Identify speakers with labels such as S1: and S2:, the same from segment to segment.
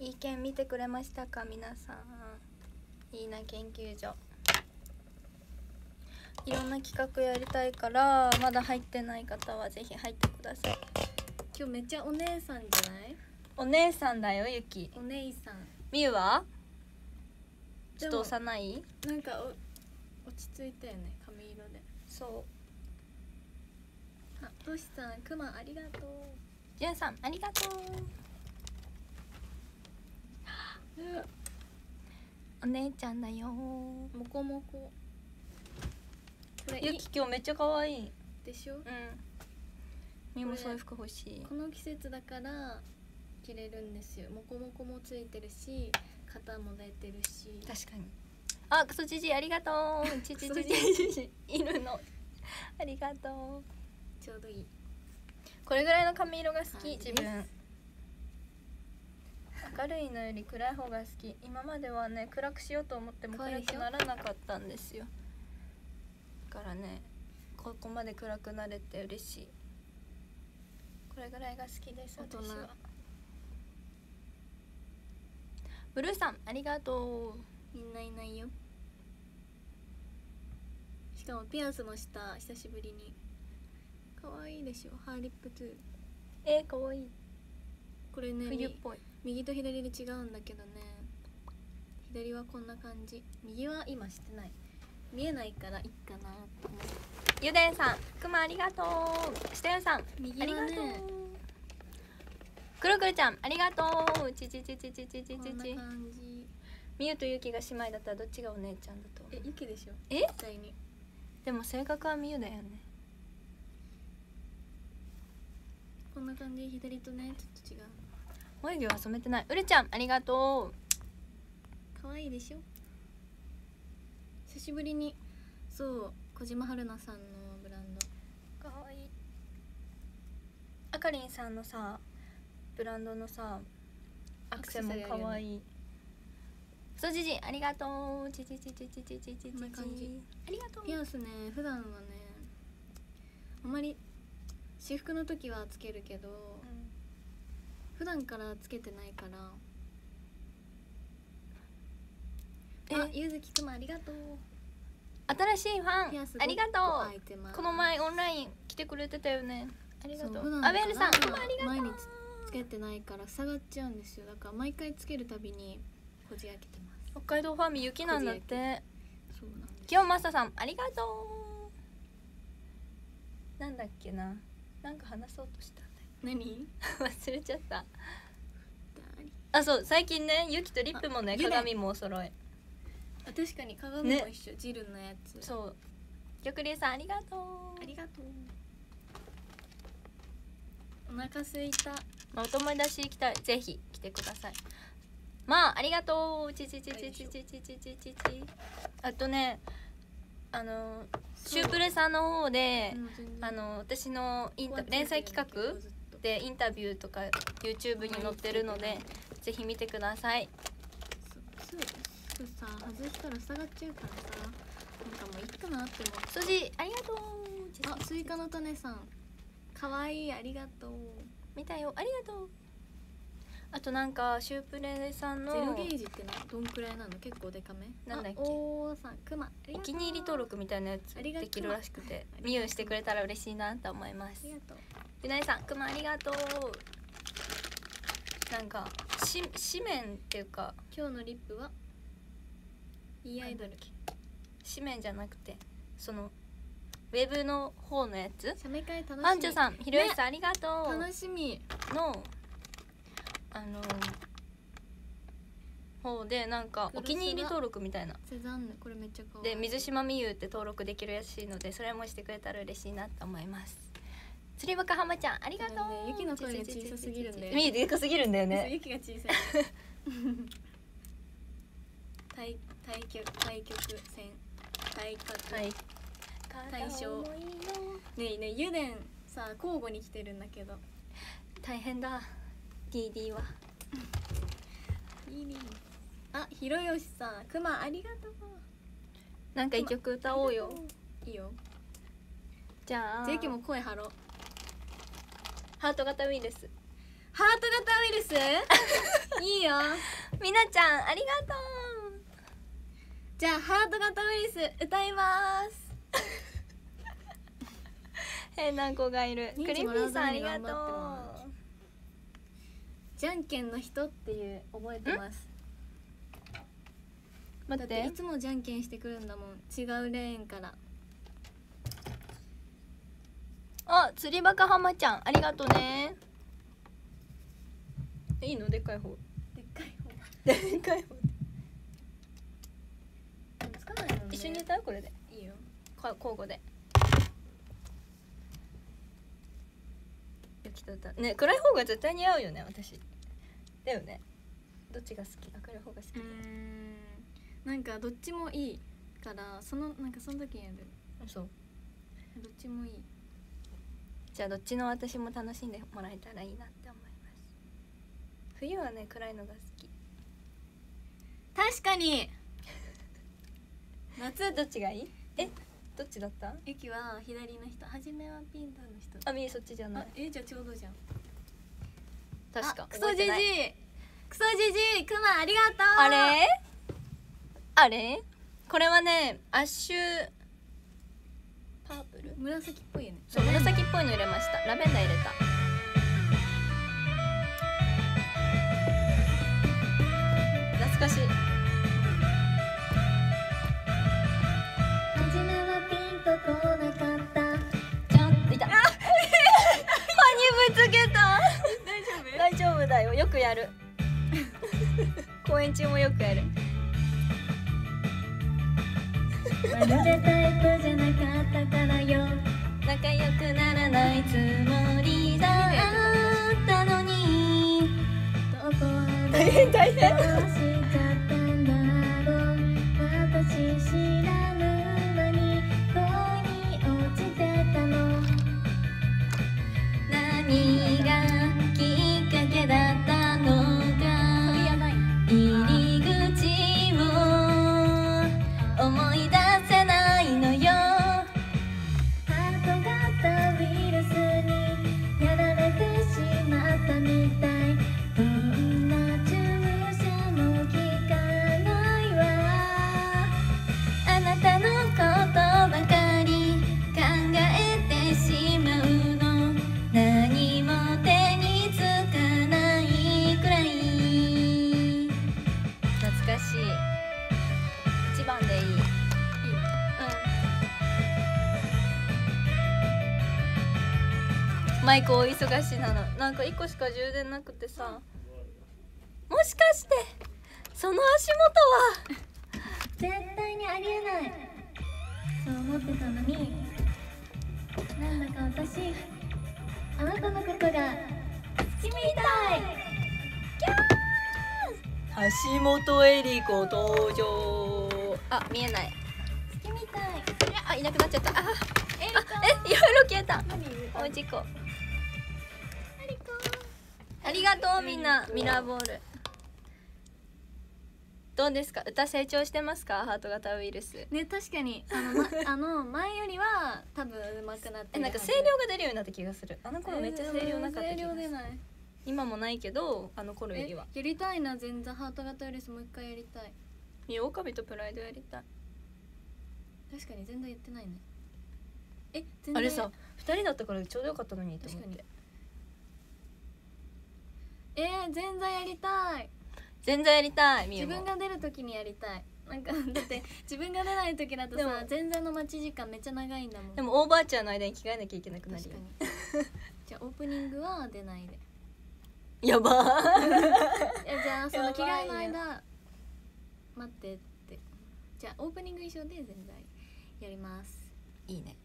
S1: いい件見てくれましたか皆さん。いいな研究所、いろんな企画やりたいから、まだ入ってない方はぜひ入ってください。
S2: 今日めっちゃお姉さんじゃない？
S1: お姉さんだよゆき。
S2: お姉さん。
S1: みゆはちょっと幼い？
S2: なんか落ち着いたよね髪色で。
S1: そう。
S2: あ、としさん、くまありがとう。
S1: じゅんさんありがとう。お姉ちゃんだよ。
S2: もこもこ。これ
S1: ゆき今日めっちゃ可愛い
S2: でしょ。
S1: うん。みゆもそういう服欲しい。
S2: この季節だから着れるんですよ。もこもこもついてるし、肩も出てるし。
S1: 確かに。あ、クソじじいありがとう。ちちちち犬のありがとう。
S2: ちょうどいい。
S1: これぐらいの髪色が好き。自分明るいのより暗い方が好き。今まではね暗くしようと思っても暗くならなかったんですよ。だからねここまで暗くなれて嬉しい。これぐらいが好きです私は。ブルーさんありがとう。
S2: みんないないよ。しかもピアスもした久しぶりに。可愛いでしょ。ハーリップトゥー。
S1: かわいい。
S2: これね
S1: 冬っぽい。
S2: 右と左で違うんだけどね。左はこんな感じ。右は今してない。見えないからいいかなと思う。
S1: ゆでんさん、くまありがとう。したよさん、
S2: 右はね、
S1: ありがとう。くるくるちゃん、ありがとう。ちちちちちちちち
S2: こんな
S1: ち。
S2: 感じ。
S1: みゆとゆきが姉妹だったらどっちがお姉ちゃんだと思う？
S2: ゆきでしょ。
S1: 絶
S2: 対に。
S1: でも性格はみゆだよね。
S2: こんな感じ。左とねちょっと違う。
S1: 眉毛は染めてない。うるちゃんありがと
S2: う。可愛いでしょ。久しぶりにそう小島春菜さんのブランド。
S1: 可愛い。あかりんさんのさブランドのさアクセも可愛い。そうじじありがとう。ちちちちちちちちち。
S2: こんな感じ。
S1: ありがとう。
S2: ピアスね普段はねあまり私服の時はつけるけど、普段からつけてないから。あ、ゆずきくまありがとう。
S1: 新しいファンありがとう。この前オンライン来てくれてたよね。ありがとう。アベルさんくまありがとう。
S2: 毎日つけてないから下がっちゃうんですよ。だから毎回つけるたびにこじ開けてます。
S1: 北海道ファミ雪なんだって。
S2: そうなんです。
S1: きよまささんありがとう。なんだっけな、なんか話そうとしたんだよ。
S2: 何
S1: 忘れちゃった。あ、そう最近ねゆきとリップもね鏡もお揃い。
S2: あ、確かに鏡も一緒、ジルのやつ。
S1: そう。玉林さんありがとう。
S2: ありがとう。お腹すいた。
S1: まあ、お友達行きたい。ぜひ来てください。まあありがとう。ちちちちちちちちちちち。あとねシュープレさんの方で私の連載企画でインタビューとか YouTube に載ってるのでぜひ見てください。
S2: すぐさ外したら下がっちゃうからさ、なんかもういいかなって思う。
S1: そじありがとう。
S2: あ、スイカの種さんかわいい、ありがとう。
S1: 見たよ、ありがとう。あとなんかシュープレさんの
S2: ゼロゲージってどんくらいなの？結構デカめ。
S1: なんだっけ、
S2: おーさんくま
S1: お気に入り登録みたいなやつできるらしくてミユしてくれたら嬉しいなと思います。
S2: ありがとう。
S1: ゆなえさんくまありがとう。なんか紙面っていうか
S2: 今日のリップはいいアイドル。
S1: 紙面じゃなくてそのウェブの方のやつ。
S2: 写メ会楽しみ。
S1: パンチョさんひろゆきさんありがとう。
S2: 楽しみ
S1: の方でなんかお気に入り登録みたいな
S2: セザンヌ、これめっちゃ可愛い
S1: で水島美優って登録できるらしいのでそれもしてくれたら嬉しいなと思います。釣りバカハマちゃんありがとう。
S2: ゆきの声が小さすぎるんで。
S1: みゆでかすぎるんだよね。
S2: ゆきが小さい。対局戦対象。ねえねえゆでんさ交互に来てるんだけど
S1: 大変だ。DD は。
S2: あ、ひろよしさん、くまありがとう。
S1: なんか一曲歌おうよ。
S2: いいよ。
S1: じゃあ。
S2: ジェキも声張ろう。
S1: ハート型ウイルス。
S2: ハート型ウイルス？ いいよ。
S1: みなちゃんありがとう。
S2: じゃあハート型ウイルス歌います
S1: 変な子がいる。クリーミーさんありがとう。
S2: じゃんけんの人っていう覚えてます。
S1: 待っ
S2: だってていつもじゃんけんしてくるんだもん、違うレーンから。
S1: あ、釣りバカハマちゃんありがとうね。いいの？でっかい方。
S2: でっかい方
S1: でっかい方。
S2: つかないのね。
S1: 一緒に歌うこれで。
S2: いいよ。
S1: 交互で。雪と歌ね、暗い方が絶対似合うよね私。だよね。どっちが好き？明るい方が好き。
S2: なんかどっちもいいからその時やる。
S1: そう。
S2: どっちもいい。
S1: じゃあどっちの私も楽しんでもらえたらいいなって思います。冬はね暗いのが好き。
S2: 確かに
S1: 夏どっちがいい？どっちだった？
S2: ゆきは左の人、初めはピンクの人。
S1: あ、そっちじゃない。
S2: じゃあちょうどじゃん。
S1: 確か。
S2: クソジジイクソジジイクマありがとう。
S1: あれこれはねアッシュパープル、
S2: 紫っぽいよね。
S1: そう紫っぽいの入れました。ラベンダー入れた。懐かしい。
S2: 初めはピンとこなかった。
S1: ちょっといた。歯にぶつけた。大丈夫だよ、よくやる。公演中もよくやる。
S2: まるでタイプじゃなかったからよ。
S1: 仲良くならないつもりだったのに。
S2: どこで
S1: 大変大変。
S2: どうしちゃったんだろう。私知らぬ間に恋に落ちてたの。
S1: 何がきっかけだったのか。入り口を思い出せないのよ。
S2: ハート型ウイルスにやられてしまったみたい。どんな注射も効かないわ。
S1: あなたのことばかり考えてしまうの。何も手につかないくらい。懐かしい。一番でいい。いいね。マイクお忙しいなの。なんか1個しか充電なくてさ。もしかしてその足元は。
S2: 絶対にありえない。そう思ってたのに、なんだか私あなたのことが好きみたい。
S1: 橋本恵里子登場。あ、見えない。
S2: 好きみたい。
S1: あ、いなくなっちゃった。いろいろ消えた。おじこ。ありがとうみんな。ミラーボールどうですか？歌成長してますか？ハート型ウイルス
S2: ね、確かに前よりは多分上手くなってる。
S1: なんか声量が出るようになった気がする。あの頃めっちゃ声量なかった気がする。
S2: 声量出ない。
S1: 今もないけどあの頃よりは。
S2: やりたいな。全然ハート型ウイルスもう一回やりたい。
S1: オオカミとプライドやりたい。
S2: 確かに全然やってないね。全然
S1: あれさ2人だったからちょうどよかったのにと思って。
S2: 確かに。全然やりたい。
S1: 全然やりたい。
S2: 自分が出る時にやりたい。なんかだって自分が出ない時だとさ、全然の待ち時間めっちゃ長いんだもん。
S1: でもオーバーチャーの間に着替えなきゃいけなくなるよ。
S2: 確かにじゃあオープニングは出ないで。
S1: やばー
S2: じゃあその着替えの間待ってって。じゃあオープニング衣装で全然やります。
S1: いいね。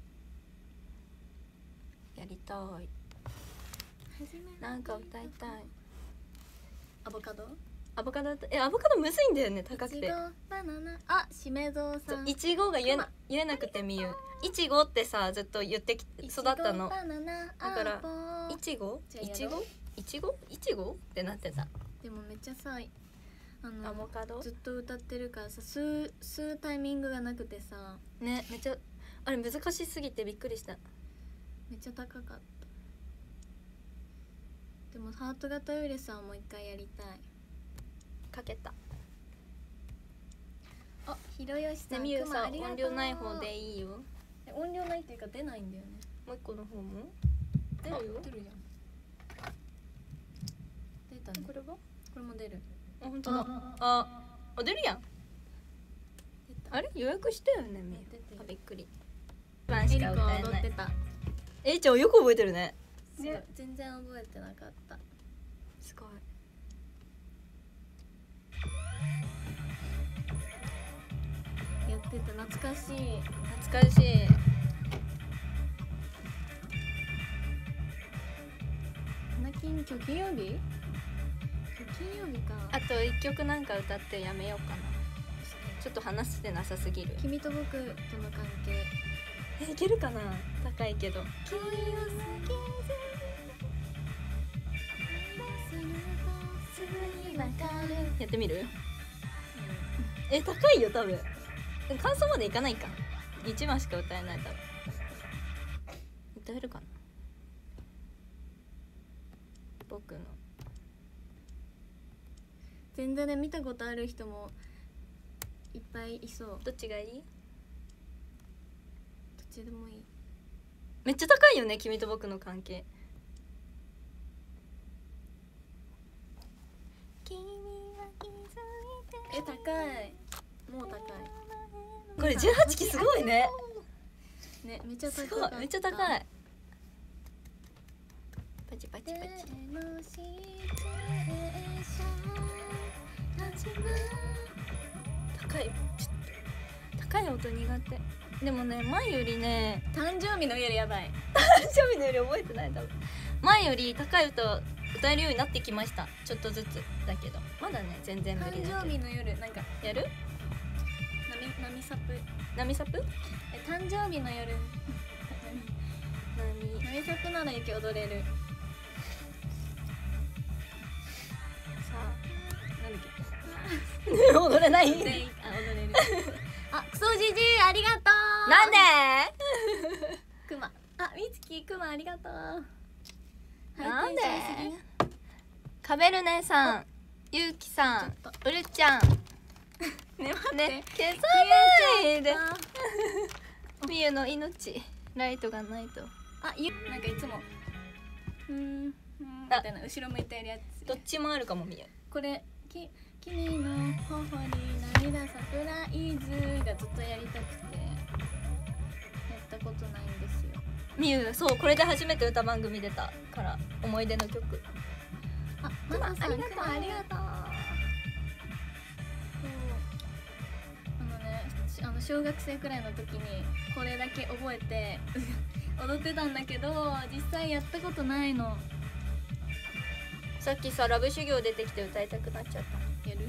S1: やりたい。なんか歌いたい。
S2: アボカド
S1: アボカドむずいんだよね。高くて。
S2: いちごバナナ。あ、しめぞうさん。
S1: いちごが言えなくてみゆ。いちごってさずっと言って育ったの。だからいちごってなってた。
S2: でもめっちゃさ
S1: アボカド
S2: ずっと歌ってるからさ、吸うタイミングがなくてさ
S1: ね、めっちゃあれ難しすぎてびっくりした。
S2: めっちゃ高かった。でもハート型ウイルスはもう一回やりたい。
S1: かけた。
S2: あ、ひろよしさん、
S1: ねみゆさん
S2: くまありがとう。
S1: 音量ない方でいいよ。
S2: 音量ないっていうか出ないんだよね。
S1: もう一個の方も出るよ。
S2: 出るじゃん。出たね。
S1: これは
S2: これも出る。
S1: あ、本当だ。あ、出るやん。
S2: 出た。
S1: あれ予約したよねみゆ。
S2: 出てる
S1: あ、びっくり。番しか歌えない。
S2: 踊ってた。
S1: ちゃんよく覚えてるね。
S2: すごい全然覚えてなかった。
S1: すごい。
S2: やってた、懐かしい。
S1: 懐かしい。
S2: 花金、今日金曜日？今日金曜日か。
S1: あと一曲なんか歌ってやめようかな。ちょっと話してなさすぎる。
S2: 君と僕との関係。
S1: いけるかな。高いけど。
S2: 君を好きするとすぐにわかる。
S1: やってみる？高いよ多分。感想までいかないか。1番しか歌えない多分。歌えるかな。僕の
S2: 全然ね、見たことある人もいっぱいいそう。
S1: どっちがいい？
S2: どっちでもいい。
S1: めっちゃ高いよね、君と僕の関係。君は気づいて。
S2: 高い。もう高い。
S1: これ18期すごいね。
S2: ね、めっちゃ高い。
S1: すごい、めっちゃ高い。パチパチパチ。高い。高い音苦手。でもね、前よりね、
S2: 誕生日の夜やばい。
S1: 誕生日のより覚えてない多分。前より高い歌を歌えるようになってきました。ちょっとずつだけど、まだね全然無理だけど。
S2: 誕生日の夜なんか
S1: やる？
S2: 波サプ。
S1: 波サプ？
S2: 誕生日の夜。波サプなら雪踊れる。
S1: さあ、なんだっけ？踊れない？
S2: 踊れる。あ、クソジジイありがとう。
S1: なんで？
S2: クマ。あ、みつきクマありがとう。
S1: なんで？
S2: ハイテンションすぎ。
S1: カベルネさん、ゆうきさん、
S2: ちょっ
S1: うるちゃん。
S2: ね、待って。
S1: ね、消さないで。みゆの命、ライトがないと。
S2: あ、なんかいつもみたいな後ろ向いてるやつ。
S1: どっちもあるかもみゆ。
S2: これ君の頬に涙サプライズがずっとやりたくてやったことないんですよ。
S1: みゆ、そうこれで初めて歌番組出たから思い出の曲。
S2: あ、ママさん、クマありがとう。小学生くらいの時にこれだけ覚えて踊ってたんだけど実際やったことないの。
S1: さっきさラブ修行出てきて歌いたくなっちゃった。
S2: やる？
S1: う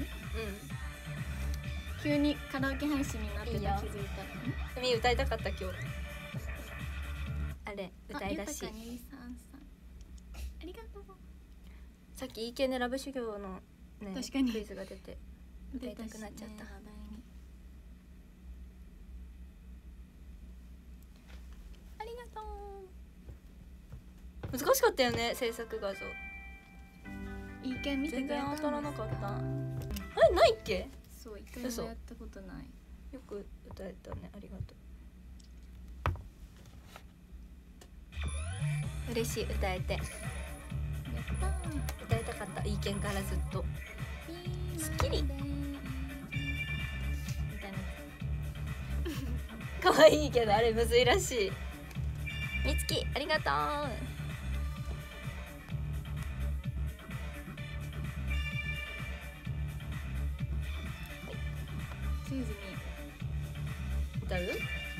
S2: 急にカラオケ配信になってた。
S1: いいよ
S2: 気づいたら。
S1: ん。みゆ歌いたかった今日。あれ歌いだし。
S2: ありがとう。
S1: さっきいい系でラブ修行のね
S2: 確かに
S1: クイズが出て歌いたくなっちゃった。
S2: ありがと
S1: 難しかったよね制作画像。
S2: う。いい系見てくれたんですか？
S1: 全然当たらなかった。あれないっけ？
S2: そう、一回もやったことない。
S1: よく歌えたね、ありがとう。嬉しい、歌えて。
S2: やったー。
S1: 歌いたかった、いいけんからずっと。すっきり。
S2: みたいな。
S1: 可愛いけどあれむずいらしい。みつきありがとう。
S2: チューズ
S1: 歌う？
S2: に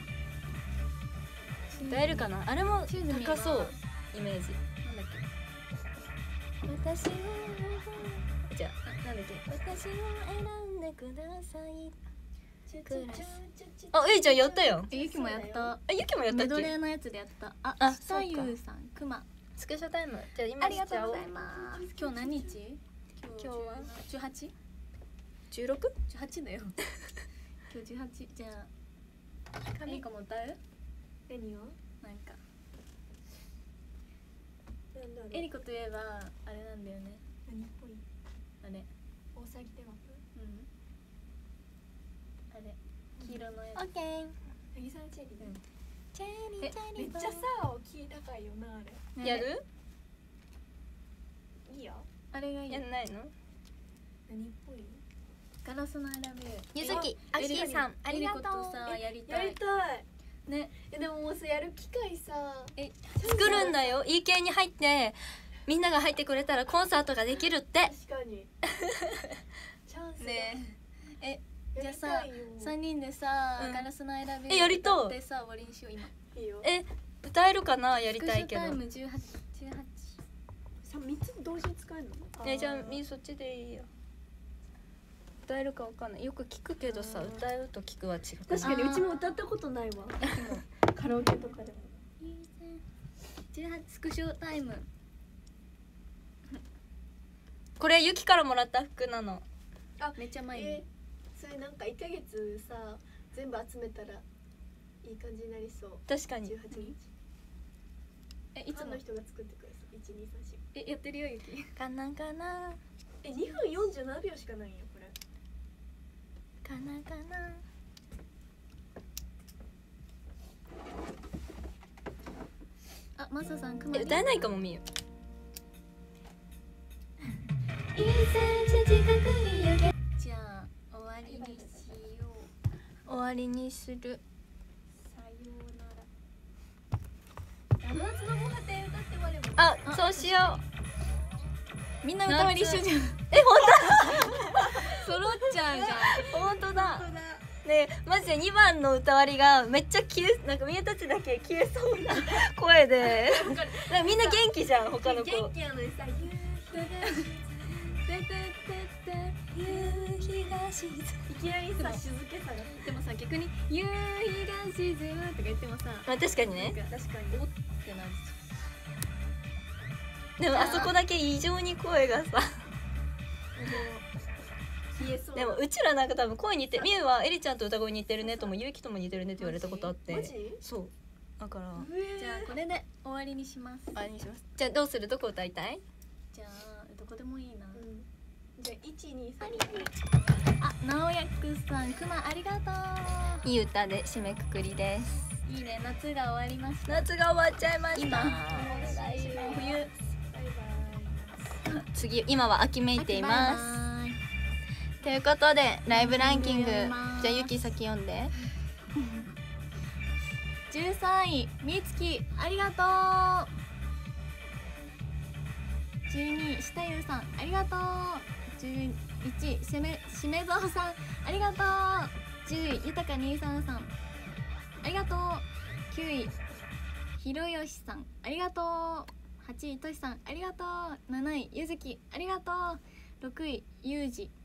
S1: 歌えるかな。あれも高そうイメージ。
S2: なんだっけ？
S1: 私をじゃあなんだっけ。私を選んでください。あ、ちゃんやったよ。
S2: ゆきもやった。
S1: あ、ゆきもやったっけ？
S2: メドレーのやつでやった。あ、
S1: あ
S2: したゆうさん、くま。
S1: スクショタイム。じゃあ今
S2: ありがとうございます。今日何日？
S1: 今日は
S2: 18？
S1: 16？
S2: 18だよ。今日18。じゃあ何かも歌う？
S1: 何を？
S2: なんかえりこといえばあれなんだよね。
S1: 何っぽい？
S2: あれ
S1: 大騒ぎでは
S3: らない。
S1: オッケー。
S3: 渚のチェリーだよ。
S1: チェリーチェリー
S3: めっちゃさキー高いよなあれ。
S1: やる？
S3: いいよ。
S2: あれがいい。
S1: やんないの？
S3: 何っぽい？
S2: ガラスの選べる。
S1: ゆずき、あきーさん、ありがとう。
S2: さやりたい。
S3: やりたい。
S2: ね。
S3: でももうさやる機会さ。
S1: 作るんだよ。いい系に入ってみんなが入ってくれたらコンサートができるって。
S3: 確かに。チャンスだ。
S2: ねえ。じゃあさ
S3: やりたいよ
S2: 三人でさ
S1: うん
S2: ガラスの選べる。
S1: やりたい
S2: 歌ってさ終わりにしよう今。
S3: いいよ。
S1: 歌えるかな、やりたいけど。
S2: スクショタイム18。
S3: さ三つ同時に使えるの？
S1: じゃあそっちでいいよ。歌えるかわかんない。よく聞くけどさ、歌うと聞くは違う。
S3: 確かにうちも歌ったことないわ。カラオケとかでも。
S2: 18スクショタイム。
S1: これゆきからもらった服なの。
S2: めっちゃ前に。
S3: それなんか1ヶ月さ全部集めたらいい感じになりそう。
S1: 確かに。
S3: 18日。
S2: いつも
S3: ファンの人が作ってくれそう。1、2、3、4。
S2: やってるよゆき。
S1: かなかな
S3: 2分47秒しかないよこれ。
S1: かなかな。
S2: あマサさんくまり。
S1: 歌えないかもみゆ。
S2: 1センチ近くに湯気。じゃあ終わりにしよう。
S1: 終わりにする。
S3: さようなら。
S2: 夏のご家庭歌って終われば。
S1: あ、そうしよう。
S2: みんな歌割り一緒じゃん。揃っちゃうじゃん。
S1: 本当だ。ねえ、マジで2番の歌割りがめっちゃなんかみゆたちだけ消えそうな声でなんかみんな元気じゃん、他の子。
S3: 元気やのにさ
S1: 夕日が沈む。
S3: いきなりさ静けさが。
S2: でもさ逆に夕日が沈むとか言ってもさ、
S1: まあ確かにね。
S3: 確かに。
S2: おってなる。
S1: でもあそこだけ異常に声がさ。
S3: 消えそう。
S1: でもうちらなんか多分声似て、みゆはエリちゃんと歌声似てるねともゆうきとも似てるねって言われたことあって
S3: マジ？
S1: そうだから
S2: じゃあこれで終わりにします。
S1: あれにします。じゃあどうする？どこ歌いたい？
S2: じゃあどこでもいいな。
S3: じゃあ1、2、3。
S2: あ、直役さん、くまありがと
S1: いい歌で締めくくりです。
S2: う。いいね、夏が終わりました。
S1: 夏が終わっちゃいました。
S2: 今
S1: お願いします。冬。
S3: バイバイ。
S1: 次、今は秋めいています。
S2: バイバイ。
S1: ということでライブランキング、
S2: やります
S1: じゃあゆき先読んで。
S2: 13位、みつき、ありがとう。12位、したゆうさん、ありがとう。11位、しめぞうさん、ありがとう。10位、ゆたか23さん、ありがとう。9位、ひろよしさん、ありがとう。8位、としさん、ありがとう。7位、ゆずき、ありがとう。6位、ゆうじ、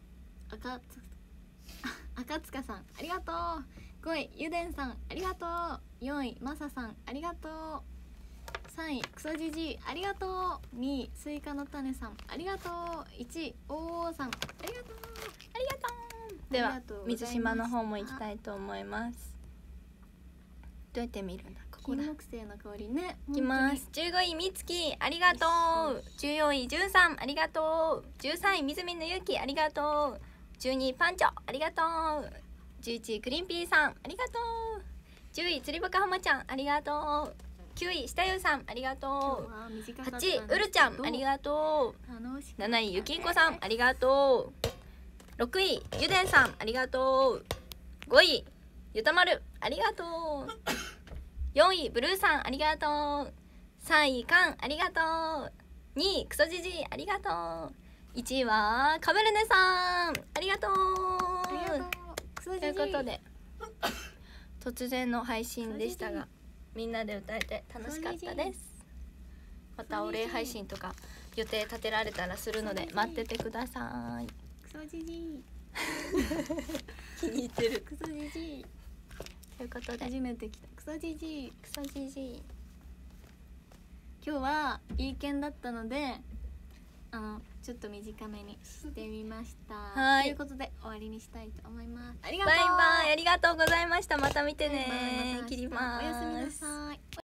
S2: 赤塚さん、ありがとう。5位、ゆでんさん、ありがとう。4位、まささん、ありがとう。3位、クソじじい、ありがとう。2位、スイカの種さん、ありがとう。1位、おーさん、ありがとう。
S1: ありがとう。では水島の方も行きたいと思います。どうやって見るんだ？ここだ。
S2: 金木犀の香りね。
S1: いきます。15位みつき、ありがとう。14位じゅんさん、ありがとう。13位みずみのゆき、ありがとう。12位パンチョ、ありがとう。11位クリンピーさん、ありがとう。10位釣りバカハマちゃん、ありがとう。9位したゆうさん、ありがとう。8位うるちゃん、ありがとう。7位ゆきんこさん、ありがとう。6位ゆでんさん、ありがとう。5位ゆたまる、ありがとう。4位ブルーさん、ありがとう。3位カン、ありがとう。2位クソジジイ、ありがとう。1位はカメルネさん、ありがとう。ということで突然の配信でしたがみんなで歌えて楽しかったです。またお礼配信とか予定立てられたらするので待っててください。
S2: クソじじい。
S1: 気に入ってる。
S2: クソじじい。
S1: ということで
S2: 初めて来た。クソじじい。
S1: クソジジイ。
S2: 今日はいい件だったのでちょっと短めにしてみました。
S1: はい
S2: ということで終わりにしたいと思います。ありがとう。
S1: バイバイ、ありがとうございました。また見てね。
S2: バイバイまた明日
S1: 切ります。
S2: おやすみなさい。